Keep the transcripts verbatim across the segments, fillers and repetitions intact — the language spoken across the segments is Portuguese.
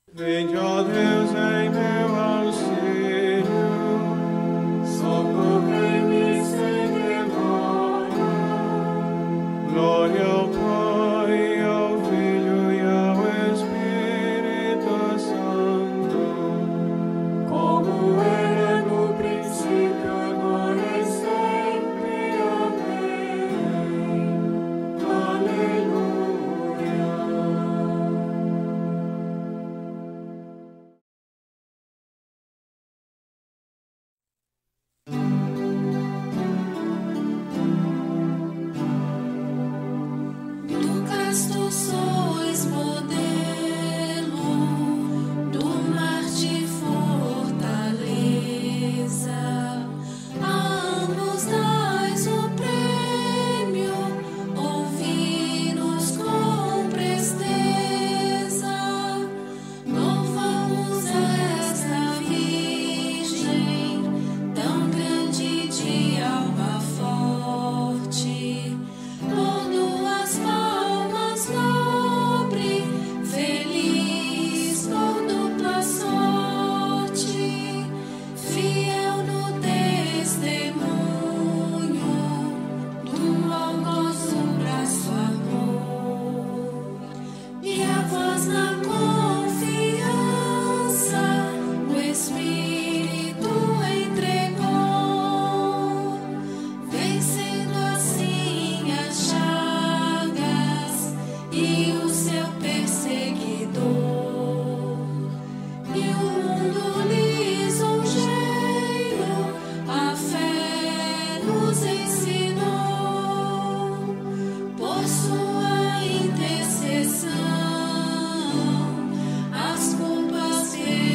Vinde, ó Deus, em meu auxílio, socorrei-me sem demora. Glória ao Pai, ao Filho e ao Espírito Santo, como era no princípio, agora e sempre. Amém. Aleluia. Do Cristo sois modelo, do Marte fortaleza, a ambos dais o prêmio, ouvi-nos com presteza, louvamos esta Virgem, tão grande de alma forte, por as palmas nobre, feliz por dupla sorte, fiel no testemunho do algoz braço amor, e a voz na confiança o Espírito entregou, vencendo assim as chagas e o seu perseguidor, e o mundo lisonjeiro a fé nos ensinou, por sua intercessão as culpas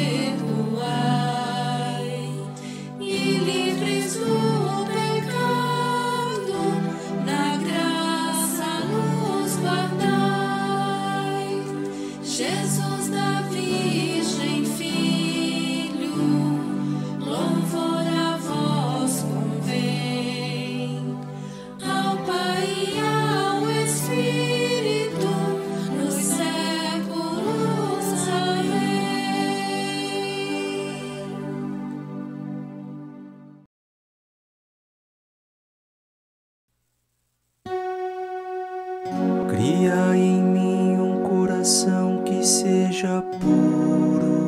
perdoai, e livres do pecado na graça nos guardai. Jesus da Virgem Filho, louvor a vós convém, ao Pai e ao Espírito, nos séculos. Amém. Cria em mim um coração que seja puro.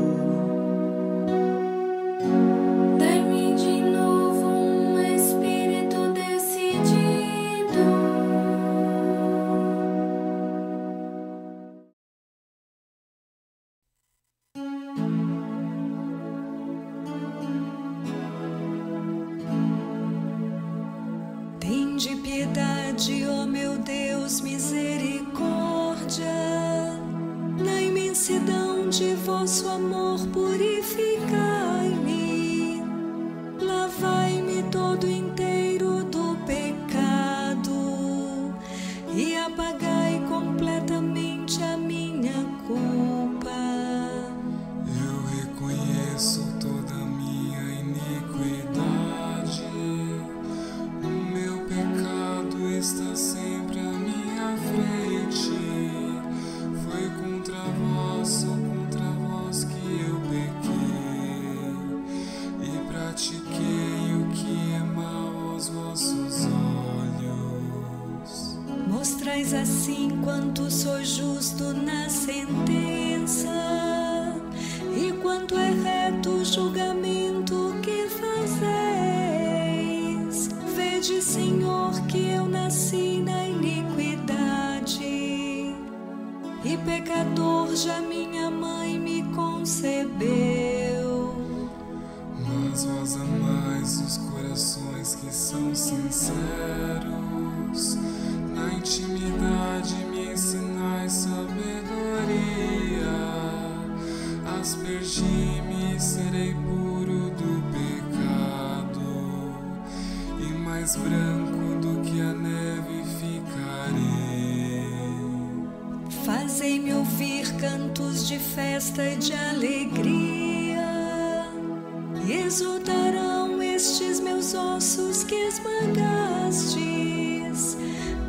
Dai-me de novo um espírito decidido. Tende piedade, ó meu Deus, misericórdia. Na imensidão de vosso amor, purificai-me. Lavai-me todo inteiro do pecado e apagai completamente a minha culpa. Eu reconheço toda a minha iniquidade. O meu pecado está sempre à minha frente. Foi contra vós, só contra vós que eu pequei e pratiquei o que é mal aos vossos olhos. Mostrais assim quanto sou justo na sentença e quanto é reto o julgamento que fazeis. Vede, Senhor, que eu nasci na iniquidade e pecador já minha mãe me concebeu. Mas vós amais os corações que são sinceros. Na intimidade me ensinais sabedoria. Aspergi-me e serei puro do pecado, e mais branco do que a neve ficarei. Fazei-me ouvir cantos de festa e de alegria, e exultarão estes meus ossos que esmagastes.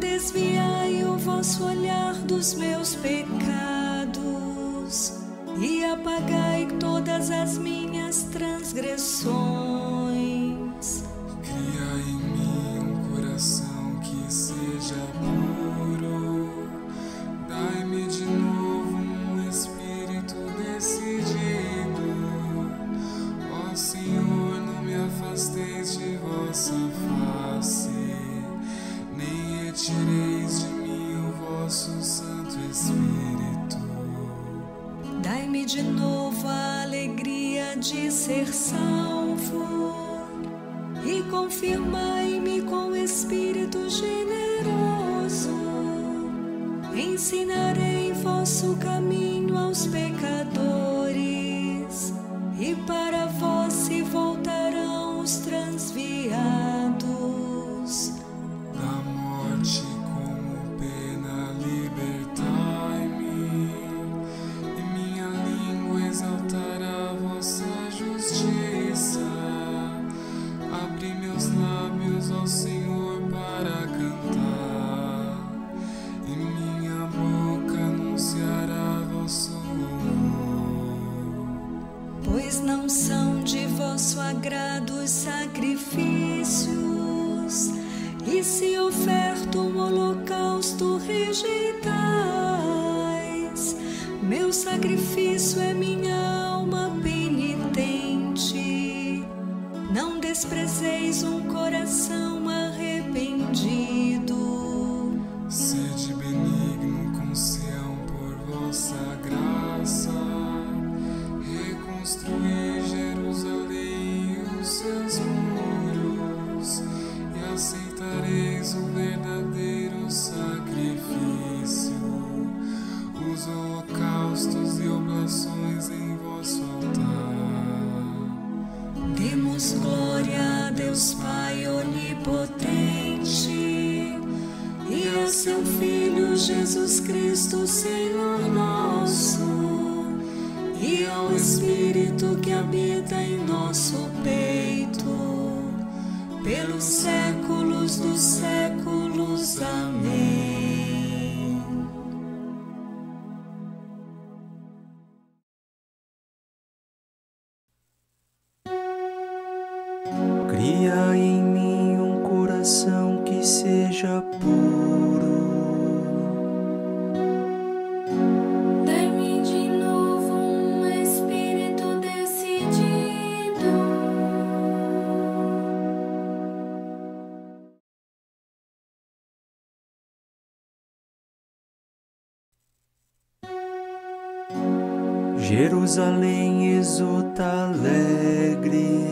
Desviai o vosso olhar dos meus pecados e apagai todas as minhas transgressões. Cria em mim um coração que seja puro. Dai-me de novo um espírito decidido. Ó Senhor, não me afasteis de vossa face, nem retireis de mim o vosso Santo Espírito. Dai-me de novo a alegria de ser salvo e confirmai-me com espírito generoso. Ensinarei vosso caminho aos pecadores, e para vós se voltarão os transviados. Da morte como pena libertai-me, e minha língua exaltará vossa justiça. Abri meus lábios ao Senhor para cantar, e minha boca anunciará vosso louvor. Pois não são de vosso agrado os sacrifícios, e se oferto um holocausto rejeitais. Meu sacrifício é minha alma penitente. Não desprezeis um coração arrependido. Sede benigno com Sião por vossa graça, reconstruir Jerusalém e os seus muros, e aceitareis o verdadeiro sacrifício, os holocaustos e oblações em vosso altar. Demos glória a Deus Pai onipotente e a seu Filho Jesus Cristo, Senhor nosso, e ao Espírito que habita em nosso peito, pelos séculos dos séculos. Amém. Cria em mim um coração que seja puro. Dai-me de novo um espírito decidido. Jerusalém exulta alegre,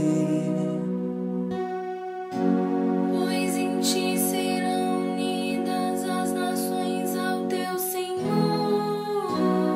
Pois em ti serão unidas as nações ao teu Senhor.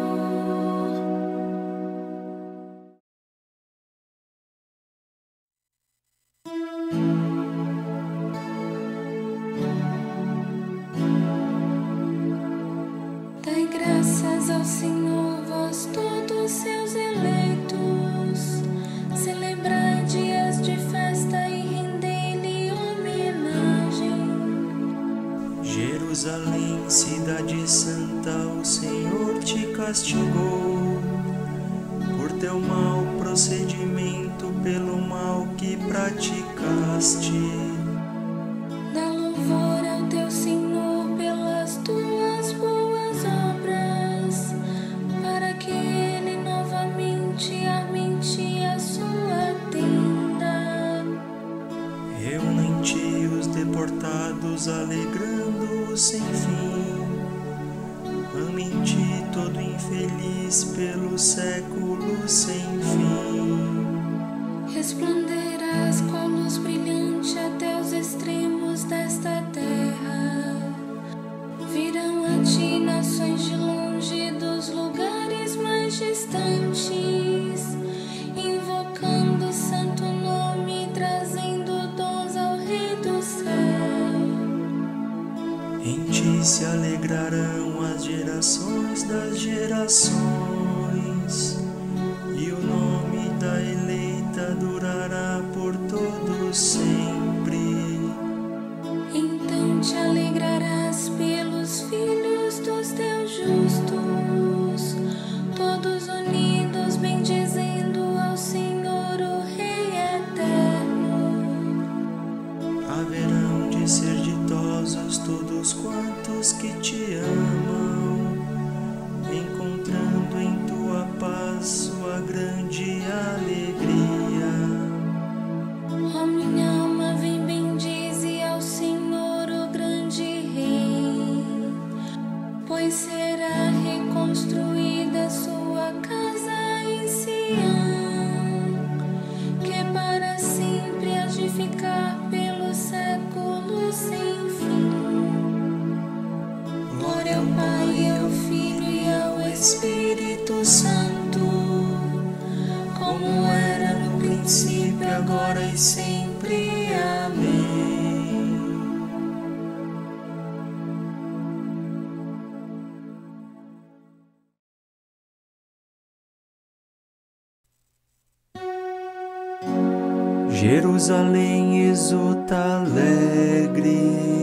Dai graças ao Senhor, vós todos seus eleitos. Celebrai dias de festa e rendei-lhe homenagem. Jerusalém, cidade santa, o Senhor te castigou por teu mau procedimento, pelo mal que praticaste. Dá louvor ao teu Senhor pelas tuas boas obras, para que ele novamente arme em ti a sua tenda. Reúna em ti os deportados, alegrando-os sem fim. Ame em ti todo infeliz pelos séculos sem fim. Resplanderás qual luz brilhante até os extremos desta terra. Virão a ti nações de longe, dos lugares mais distantes, invocando o santo nome, trazendo dons ao Rei do céu. Em ti se alegrarão as gerações das gerações, e o nome da eleita durará por todo sempre. Então te alegrarás pelos filhos dos teus justos, todos unidos sempre. Amém. Jerusalém exulta alegre,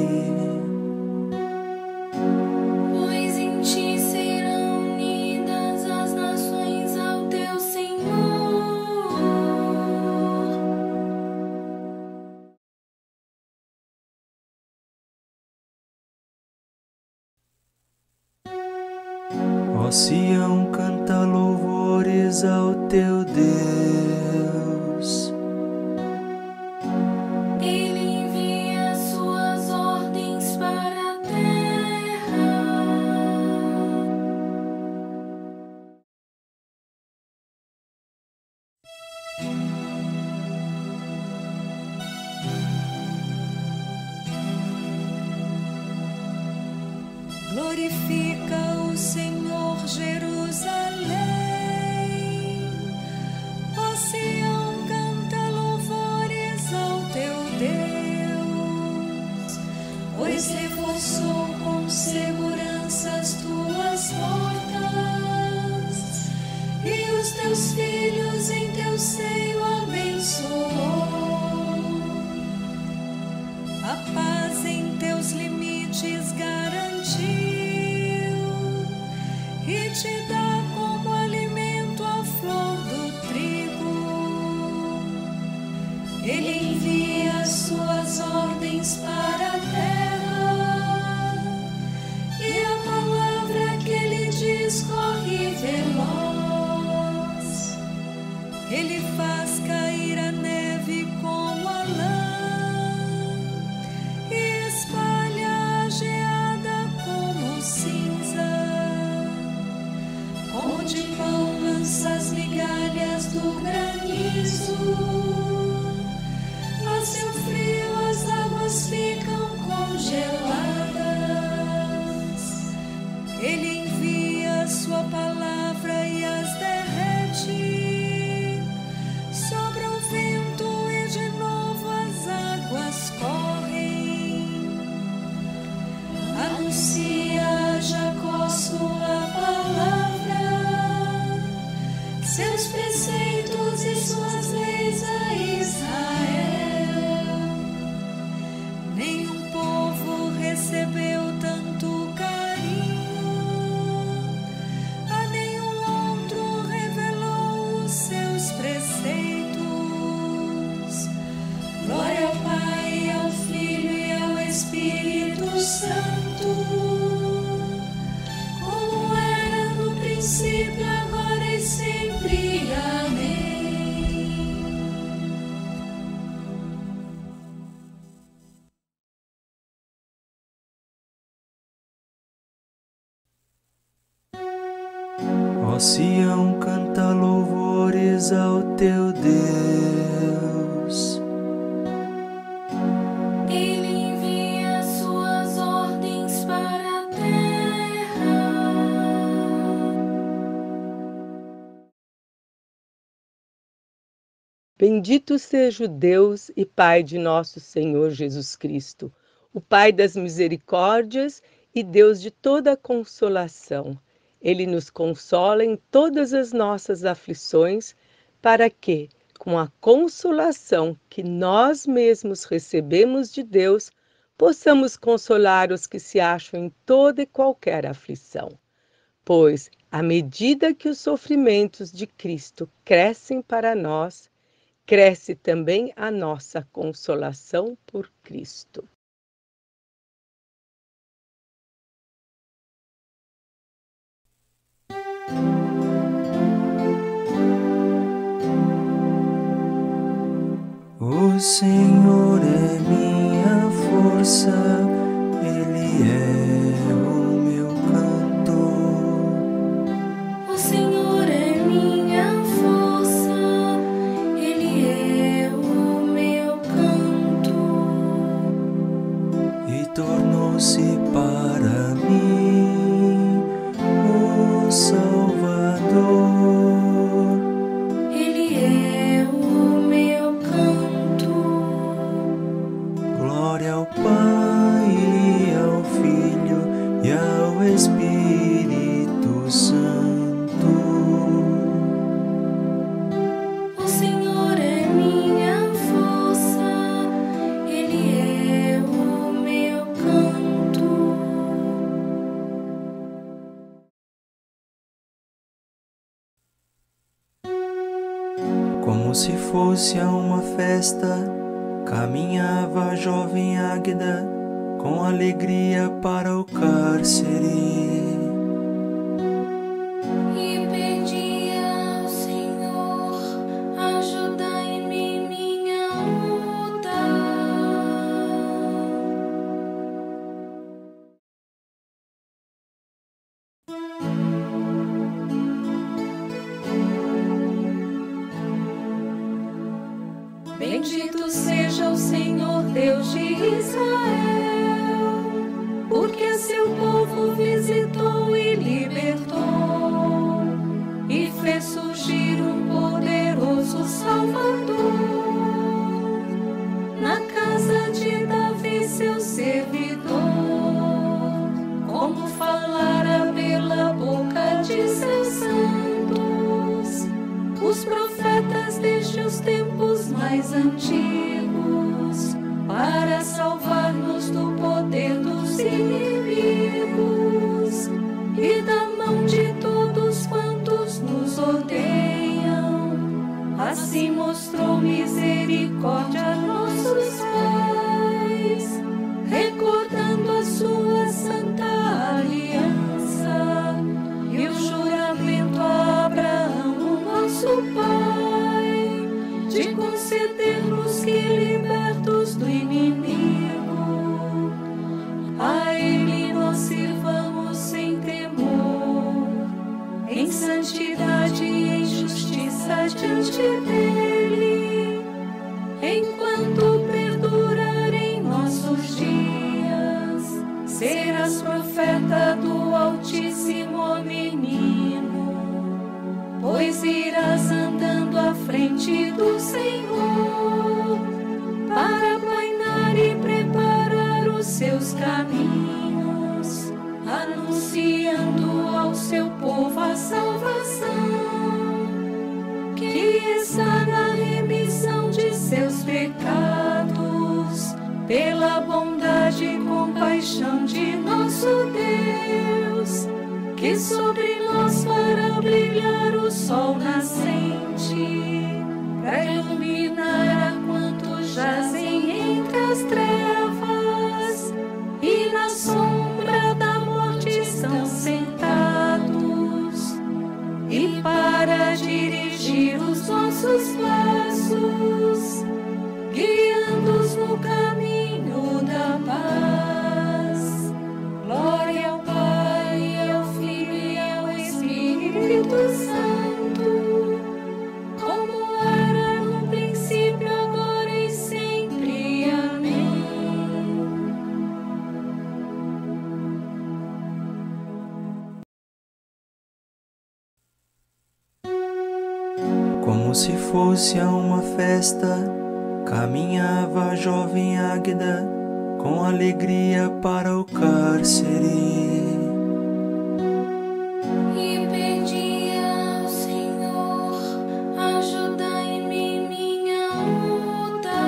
Pois em ti serão unidas as nações ao teu Senhor. ó Sião, canta louvores ao teu Deus. Ele envia suas ordens para a terra. Glorifica o Senhor, Jerusalém. Ó Sião, canta louvores ao teu Deus, pois reforçou com segurança as tuas portas e os teus filhos em teu seio abençoou. A paz em teus limites garantiu e te dá como alimento a flor do trigo. Ele envia suas ordens para a terra e a palavra que ele diz corre veloz. Ele faz cair a neve como a lã e espalha a geada como cinza. Como de pão lança as migalhas do granizo, a seu frio as águas ficam congeladas. Ele envia sua palavra e as derrete, sopra o vento e de novo as águas correm. Anuncia a Jacó sua palavra, seus preceitos e suas leis a Israel. Nenhum povo recebeu tanto carinho, a nenhum outro revelou os seus preceitos. Glória ao Pai, ao Filho e ao Espírito Santo, como era no princípio, agora e sempre. Amém. Ó Sião, canta louvores ao teu Deus. Ele envia suas ordens para a terra. Bendito seja o Deus e Pai de nosso Senhor Jesus Cristo, o Pai das misericórdias e Deus de toda consolação. Ele nos consola em todas as nossas aflições, para que, com a consolação que nós mesmos recebemos de Deus, possamos consolar os que se acham em toda e qualquer aflição. Pois, à medida que os sofrimentos de Cristo crescem para nós, cresce também a nossa consolação por Cristo. O Senhor é minha força, Ele é o meu canto. O Senhor é minha força, Ele é o meu canto. E tornou-se para mim o Salvador. Ele é o meu canto. Como se fosse a uma festa, caminhava a jovem Águeda com alegria para o cárcere. E pedia ao Senhor, ajudai-me minha luta. Bendito seja o Senhor Deus de Israel, porque seu povo visitou e libertou, e fez surgir um poderoso Salvador. Na casa de Davi, seu servidor, como falara pela boca de seus santos, os profetas desde os tempos mais antigos, para salvar-nos do poder dos inimigos e da mão de todos quantos nos odeiam. Assim mostrou misericórdia a nossos pais, recordando a sua santa aliança e o juramento a Abraão, o nosso pai, de conceder-nos que, libertos do inimigo, a Ele nós sirvamos sem temor, em santidade e em justiça diante dEle, enquanto perdurarem nossos dias. Serás profeta do Altíssimo, ó menino, pois irás andando à frente do Senhor, para aplainar e preparar os seus caminhos, anunciando ao seu povo a salvação, que está na remissão de seus pecados, pela bondade e compaixão de nosso Deus, que sobre nós fará brilhar o sol nascente, para iluminar a quantos jazem entre as trevas e na sombra da morte estão sentados, e para dirigir os nossos passos, guiando-os no caminho da paz. Glória ao Pai, ao Filho e ao Espírito Santo, como era no princípio, agora e sempre. Amém. Como se fosse a uma festa, caminhava a jovem Águeda com alegria para o cárcere. E pedia ao Senhor, ajudai-me minha luta.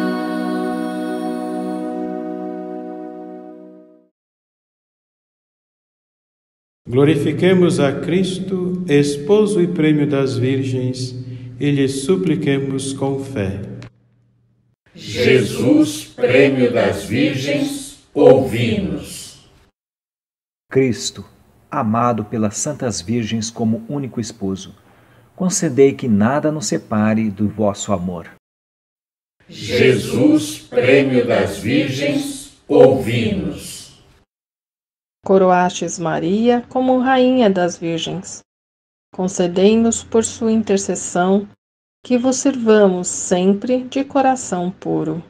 Glorifiquemos a Cristo, esposo e prêmio das virgens, e lhe supliquemos com fé. Jesus, prêmio das virgens, ouvi-nos. Cristo, amado pelas santas virgens como único esposo, concedei que nada nos separe do vosso amor. Jesus, prêmio das virgens, ouvi-nos. Coroastes Maria como rainha das virgens. Concedei-nos por sua intercessão que vos sirvamos sempre de coração puro.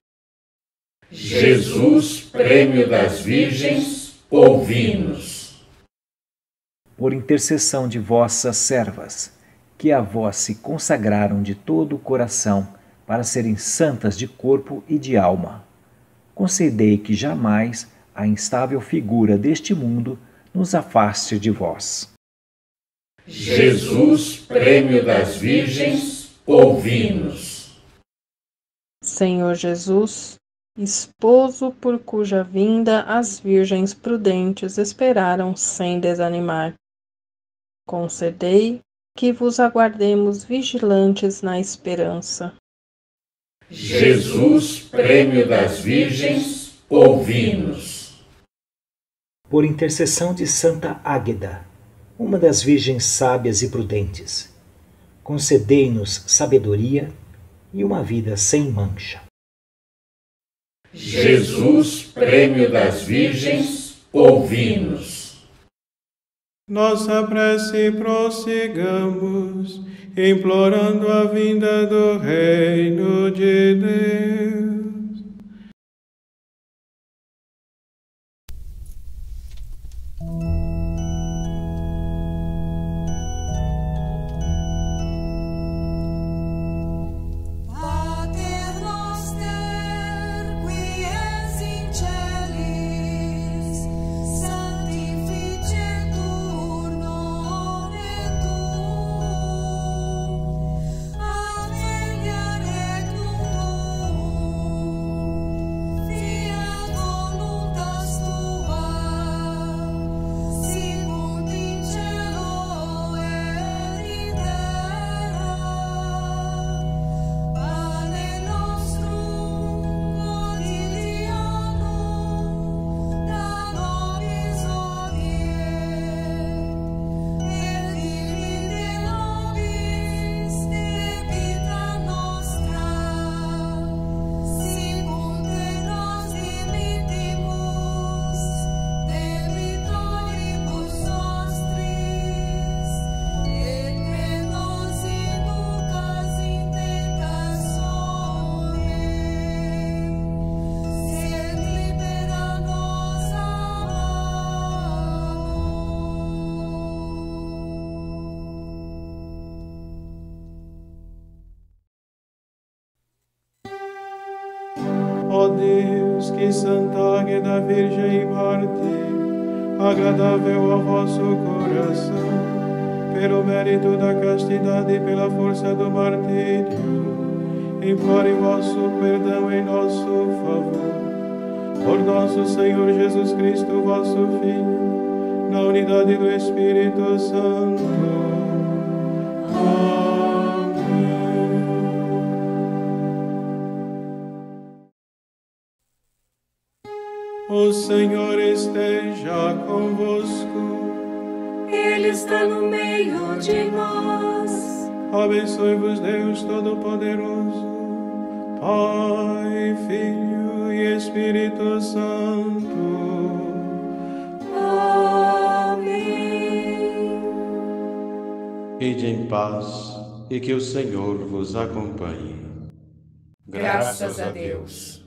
Jesus, prêmio das virgens, ouvi-nos. Por intercessão de vossas servas, que a vós se consagraram de todo o coração para serem santas de corpo e de alma, concedei que jamais a instável figura deste mundo nos afaste de vós. Jesus, prêmio das virgens, ouvi-nos. Senhor Jesus, esposo por cuja vinda as virgens prudentes esperaram sem desanimar, concedei que vos aguardemos vigilantes na esperança. Jesus, prêmio das Virgens, ouvi-nos. Por intercessão de Santa Águeda, uma das virgens sábias e prudentes, concedei-nos sabedoria e uma vida sem mancha. Jesus, prêmio das Virgens, ouvi-nos. Nossa prece prossigamos, implorando a vinda do Reino de Deus. Ó Deus, que Santa Águeda Virgem e Mártir, agradável ao vosso coração, pelo mérito da castidade e pela força do martírio, implore vosso perdão em nosso favor. Por nosso Senhor Jesus Cristo, vosso Filho, na unidade do Espírito Santo. Amém. O Senhor esteja convosco. Ele está no meio de nós. Abençoe-vos Deus Todo-Poderoso, Pai, Filho e Espírito Santo. Amém. Ide em paz e que o Senhor vos acompanhe. Graças a Deus.